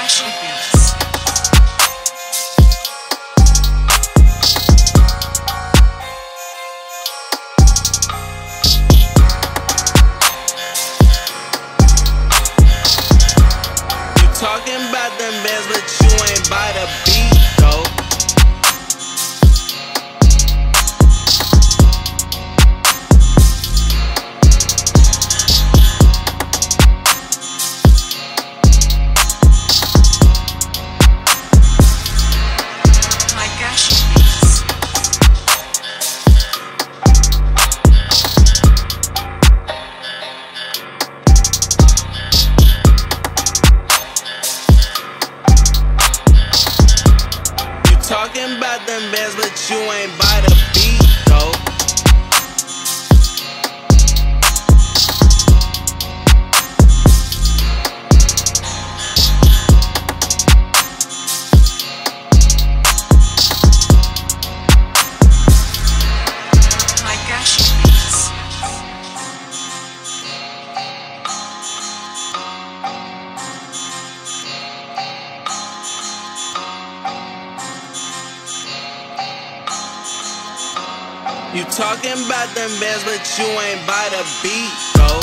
Gashi Beats. You talking about them bands, but you ain't by the beat, though. My Gashi Beats. You talking about them bands, but you ain't by the beat, though. My Gashi Beats. You talking about them bands, but you ain't by the beat, though.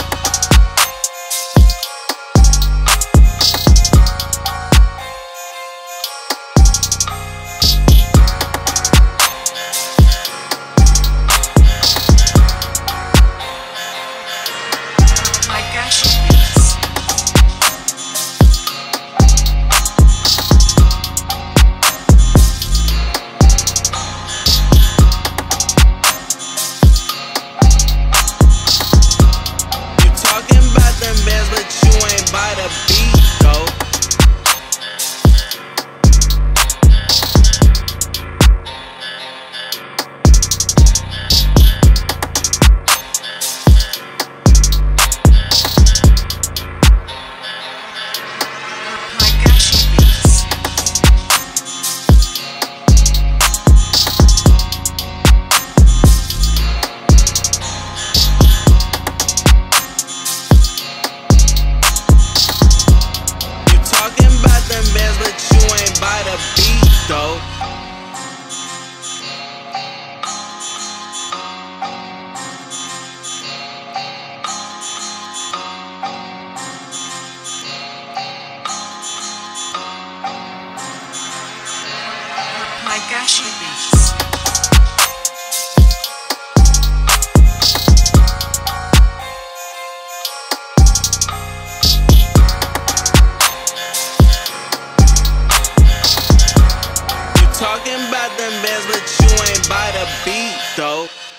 My Gashi Beats. You talking about them bands, but you ain't by the beat, though. My Gashi Beats. You talking about them bands, but you ain't by the beat, though. My Gashi Beats. You talking about them bands, but you ain't by the beat, though.